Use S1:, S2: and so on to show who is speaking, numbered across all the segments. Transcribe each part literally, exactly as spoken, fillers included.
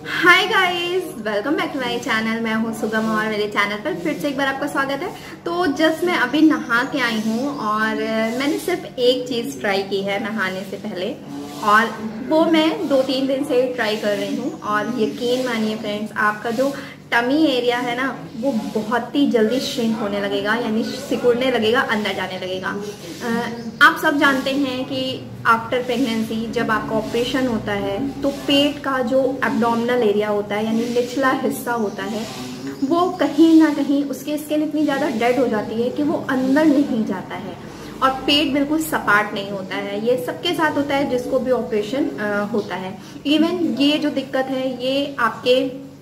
S1: Hi guys, welcome back to my channel. मैं हूँ सुगम और मेरे चैनल पर फिर से एक बार आपका स्वागत है। तो जस्ट मैं अभी नहा के आई हूँ और मैंने सिर्फ एक चीज़ ट्राई की है नहाने से पहले, और वो मैं दो तीन दिन से ट्राई कर रही हूँ। और यकीन मानिए फ्रेंड्स, आपका जो टमी एरिया है ना, वो बहुत ही जल्दी श्रिंक होने लगेगा, यानी सिकुड़ने लगेगा, अंदर जाने लगेगा। आप सब जानते हैं कि आफ्टर प्रेगनेंसी जब आपका ऑपरेशन होता है तो पेट का जो एब्डोमिनल एरिया होता है, यानी निचला हिस्सा होता है, वो कहीं ना कहीं उसकी स्किन इतनी ज़्यादा डेड हो जाती है कि वो अंदर नहीं जाता है और पेट बिल्कुल सपाट नहीं होता है। ये सबके साथ होता है जिसको भी ऑपरेशन होता है। इवन ये जो दिक्कत है ये आपके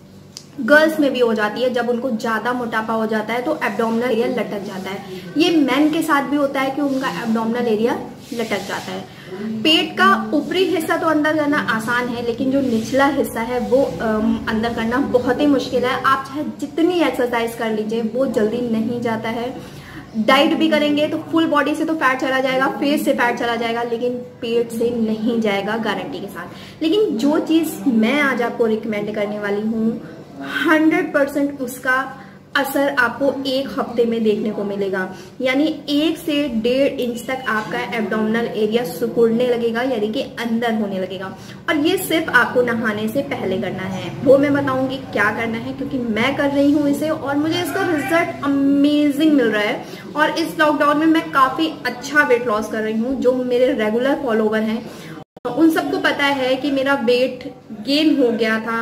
S1: गर्ल्स में भी हो जाती है। जब उनको ज्यादा मोटापा हो जाता है तो एब्डोमिनल एरिया लटक जाता है। ये मेन के साथ भी होता है कि उनका एब्डोमिनल एरिया लटक जाता है। पेट का ऊपरी हिस्सा तो अंदर करना आसान है, लेकिन जो निचला हिस्सा है वो अंदर करना बहुत ही मुश्किल है। आप चाहे जितनी एक्सरसाइज कर लीजिए वो जल्दी नहीं जाता है। डाइट भी करेंगे तो फुल बॉडी से तो फैट चला जाएगा, फेस से फैट चला जाएगा, लेकिन पेट से नहीं जाएगा गारंटी के साथ। लेकिन जो चीज मैं आज आपको रिकमेंड करने वाली हूँ, हंड्रेड परसेंट उसका असर आपको एक हफ्ते में देखने को मिलेगा। यानी एक से डेढ़ इंच तक आपका एब्डोमिनल एरिया सिकुड़ने लगेगा, यानी कि अंदर होने लगेगा। और ये सिर्फ आपको नहाने से पहले करना है। वो मैं बताऊंगी क्या करना है, क्योंकि मैं कर रही हूँ इसे और मुझे इसका रिजल्ट अमेजिंग मिल रहा है। और इस लॉकडाउन में मैं काफी अच्छा वेट लॉस कर रही हूँ। जो मेरे रेगुलर फॉलोवर हैं उन सबको पता है कि मेरा वेट गेन हो गया था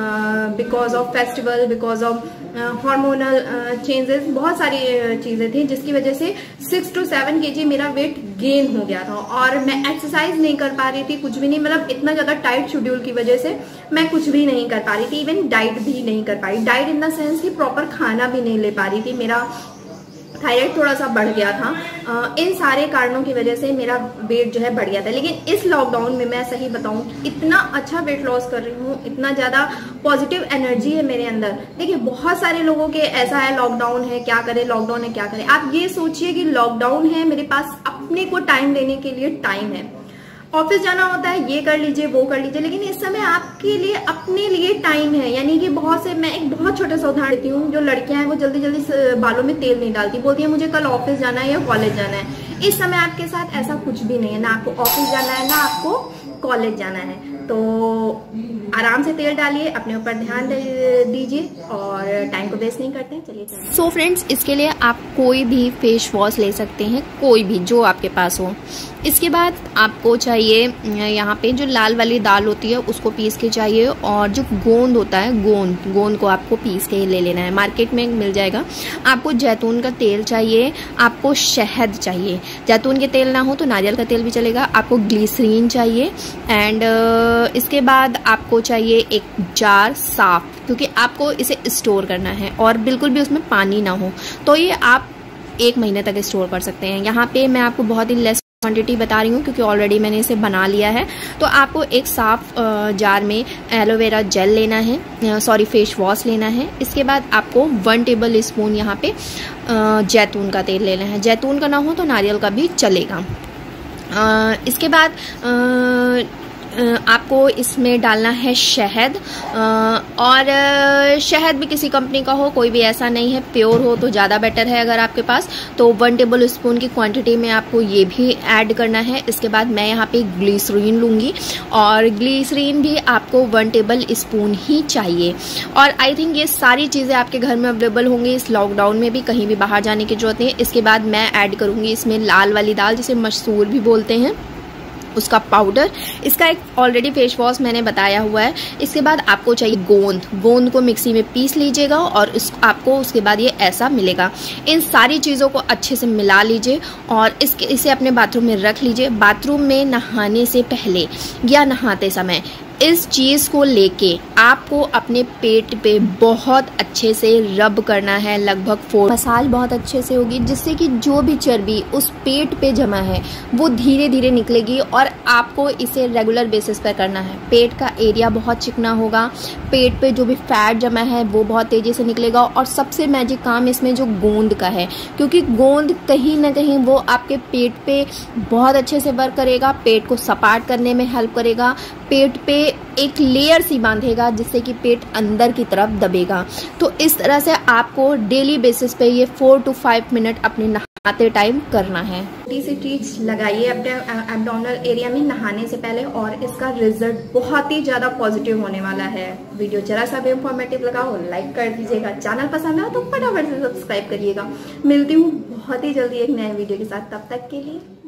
S1: because of festival, because of hormonal changes, बहुत सारी चीजें थी जिसकी वजह से सिक्स टू सेवन के जी मेरा वेट गेन हो गया था। और मैं एक्सरसाइज नहीं कर पा रही थी, कुछ भी नहीं, मतलब इतना ज्यादा टाइट शेड्यूल की वजह से मैं कुछ भी नहीं कर पा रही थी। इवन डाइट भी नहीं कर पाई। डाइट इन द सेंस कि प्रॉपर खाना भी नहीं ले पा रही थी। मेरा थायराइड थोड़ा सा बढ़ गया था। आ, इन सारे कारणों की वजह से मेरा वेट जो है बढ़ गया था। लेकिन इस लॉकडाउन में मैं सही बताऊं, इतना अच्छा वेट लॉस कर रही हूँ, इतना ज्यादा पॉजिटिव एनर्जी है मेरे अंदर। देखिए, बहुत सारे लोगों के ऐसा है, लॉकडाउन है क्या करें, लॉकडाउन है क्या करें। आप ये सोचिए कि लॉकडाउन है, मेरे पास अपने को टाइम देने के लिए टाइम है। ऑफिस जाना होता है, ये कर लीजिए वो कर लीजिए, लेकिन इस समय आपके लिए अपने लिए टाइम है। यानी कि बहुत से, मैं एक बहुत छोटा सा उदाहरण देती हूँ, जो लड़कियां हैं वो जल्दी जल्दी बालों में तेल नहीं डालती, बोलती है मुझे कल ऑफिस जाना है या कॉलेज जाना है। इस समय आपके साथ ऐसा कुछ भी नहीं है, ना आपको ऑफिस जाना है ना आपको कॉलेज जाना है। तो आराम से तेल डालिए, अपने ऊपर ध्यान दीजिए और टाइम को वेस्ट नहीं करते हैं। चलिए सो
S2: so फ्रेंड्स, इसके लिए आप कोई भी फेस वॉश ले सकते हैं, कोई भी जो आपके पास हो। इसके बाद आपको चाहिए यहाँ पे जो लाल वाली दाल होती है उसको पीस के चाहिए, और जो गोंद होता है, गोंद गोंद को आपको पीस के ले लेना है, मार्केट में मिल जाएगा। आपको जैतून का तेल चाहिए, आपको शहद चाहिए। जैतून के तेल ना हो तो नारियल का तेल भी चलेगा। आपको ग्लिसरीन चाहिए, एंड इसके बाद आपको चाहिए एक जार साफ, क्योंकि आपको इसे स्टोर करना है और बिल्कुल भी उसमें पानी ना हो। तो ये आप एक महीने तक स्टोर कर सकते हैं। यहाँ पे मैं आपको बहुत ही लेस क्वांटिटी बता रही हूँ क्योंकि ऑलरेडी मैंने इसे बना लिया है। तो आपको एक साफ जार में एलोवेरा जेल लेना है, सॉरी फेस वॉश लेना है। इसके बाद आपको वन टेबल स्पून यहाँ पे जैतून का तेल लेना है। जैतून का ना हो तो नारियल का भी चलेगा। इसके बाद आपको इसमें डालना है शहद, और शहद भी किसी कंपनी का हो, कोई भी ऐसा नहीं है, प्योर हो तो ज़्यादा बेटर है अगर आपके पास। तो वन टेबल स्पून की क्वांटिटी में आपको ये भी ऐड करना है। इसके बाद मैं यहाँ पे ग्लिसरीन लूँगी, और ग्लिसरीन भी आपको वन टेबल स्पून ही चाहिए। और आई थिंक ये सारी चीज़ें आपके घर में अवेलेबल होंगी इस लॉकडाउन में भी, कहीं भी बाहर जाने की जरूरत नहीं है। इसके बाद मैं ऐड करूँगी इसमें लाल वाली दाल, जिसे मसूर भी बोलते हैं, उसका पाउडर। इसका एक ऑलरेडी फेस वॉश मैंने बताया हुआ है। इसके बाद आपको चाहिए गोंद। गोंद को मिक्सी में पीस लीजिएगा और इस आपको उसके बाद ये ऐसा मिलेगा। इन सारी चीज़ों को अच्छे से मिला लीजिए और इसके इसे अपने बाथरूम में रख लीजिए। बाथरूम में नहाने से पहले या नहाते समय इस चीज़ को लेके आपको अपने पेट पे बहुत अच्छे से रब करना है, लगभग फोर मसाज बहुत अच्छे से होगी, जिससे कि जो भी चर्बी उस पेट पे जमा है वो धीरे धीरे निकलेगी। और आपको इसे रेगुलर बेसिस पर करना है। पेट का एरिया बहुत चिकना होगा, पेट पे जो भी फैट जमा है वो बहुत तेज़ी से निकलेगा। और सबसे मैजिक काम इसमें जो गोंद का है, क्योंकि गोंद कहीं ना कहीं वो आपके पेट पे बहुत अच्छे से वर्क करेगा, पेट को सपाट करने में हेल्प करेगा, पेट पे ये एक लेयर सी बांधेगा जिससे कि पेट अंदर की तरफ दबेगा। तो इस तरह से आपको डेली बेसिस पे ये फोर टू फाइव मिनट अपने नहाते टाइम करना है।
S1: छोटी सी ट्रीट्स लगाइए अपने एब्डोमिनल एरिया में नहाने से पहले और इसका रिजल्ट बहुत ही ज़्यादा पॉजिटिव होने वाला है। वीडियो जरा सा भी इंफॉर्मेटिव लगा हो लाइक कर दीजिएगा, चैनल पसंद आए तो फटाफट से सब्सक्राइब करिएगा। मिलती हूँ बहुत ही जल्दी एक नए वीडियो के साथ, तब तक के लिए